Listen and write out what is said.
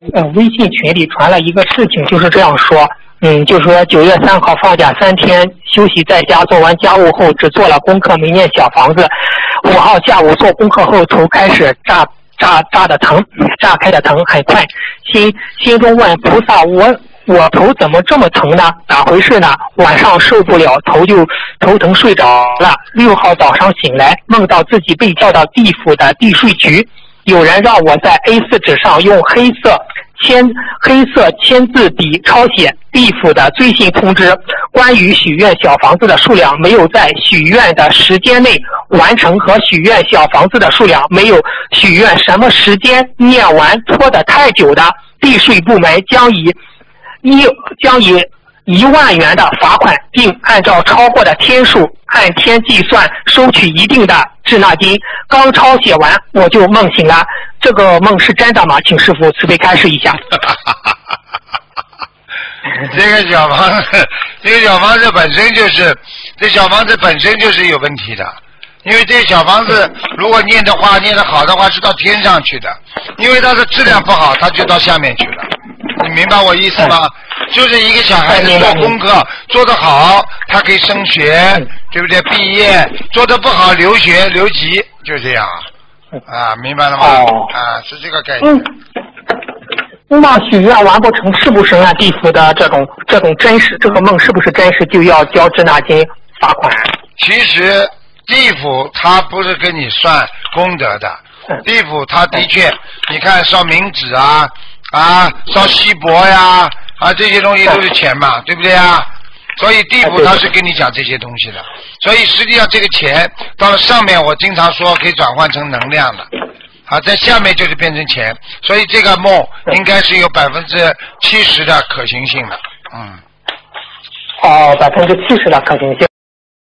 微信群里传了一个事情，就是这样说，就是说9月3号放假3天休息在家，做完家务后只做了功课，没念小房子。5号下午做功课后，头开始炸开的疼，很快，心中问菩萨，我头怎么这么疼呢？咋回事呢？晚上受不了，头疼睡着了。6号早上醒来，梦到自己被叫到地府的地税局，有人让我在 A4 纸上用黑色签字笔抄写地府的最新通知，关于许愿小房子的数量没有在许愿的时间内完成和许愿小房子的数量没有许愿什么时间念完拖得太久的，地税部门将以1万元的罚款，并按照超过的天数按天计算收取一定的滞纳金。刚抄写完我就梦醒了，这个梦是真的吗？请师父慈悲开示一下。 这个小房子本身就是有问题的，因为这小房子如果念得好的话是到天上去的，因为它的质量不好，它就到下面去了。你明白我意思吗？就是一个小孩子做功课做得好，他可以升学，对不对？毕业做得不好，留学留级，就这样啊，明白了吗？是这个概念。 那许愿完不成，是不是按地府的这种真实，这个梦是不是真实就要交滞纳金罚款？ 其实地府他不是跟你算功德的，地府他的确，你看烧冥纸烧锡箔呀，这些东西都是钱嘛，对不对啊？所以地府他是跟你讲这些东西的，所以实际上这个钱到了上面，我经常说可以转换成能量的，在下面就是变成钱，所以这个梦应该是有70%的可行性的， 70%的可行性。